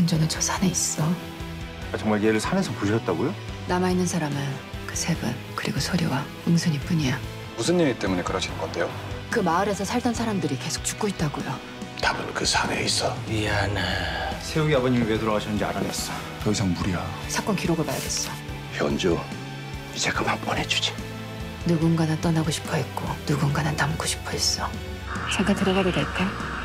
현조는 저 산에 있어. 정말 얘를 산에서 보셨다고요? 남아있는 사람은 그 세 분, 그리고 소리와 응순이뿐이야. 무슨 일 때문에 그러시는 건데요? 그 마을에서 살던 사람들이 계속 죽고 있다고요. 답은 그 산에 있어. 미안해. 세욱이 아버님이 왜 돌아가셨는지 알아냈어. 더 이상 무리야. 사건 기록을 봐야겠어. 현주, 이제 그만 보내주지. 누군가는 떠나고 싶어 했고 누군가는 남고 싶어 했어. 잠깐 들어가도 될까?